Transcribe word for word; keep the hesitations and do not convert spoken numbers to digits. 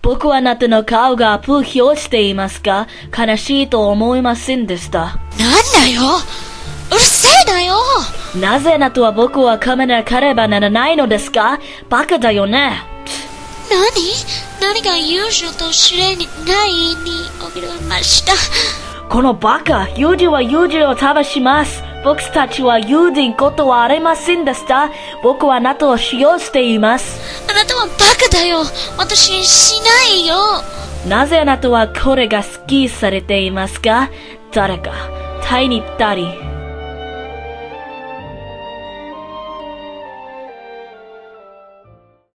僕はあなたの顔が風評していますが、悲しいと思いませんでした。 なんだよ、うるせえだよ。 なぜあなたは僕を噛まなければならないのですか？バカだよね。 何？何が友情と知れないに起きました。 このバカ、友人は友人を正します。僕たちは友人ことはありませんでした。僕はあなたを使用しています。 あなたはバカだよ。私にしないよ。 なぜあなたはこれが好きされていますか？誰か、タイに二人。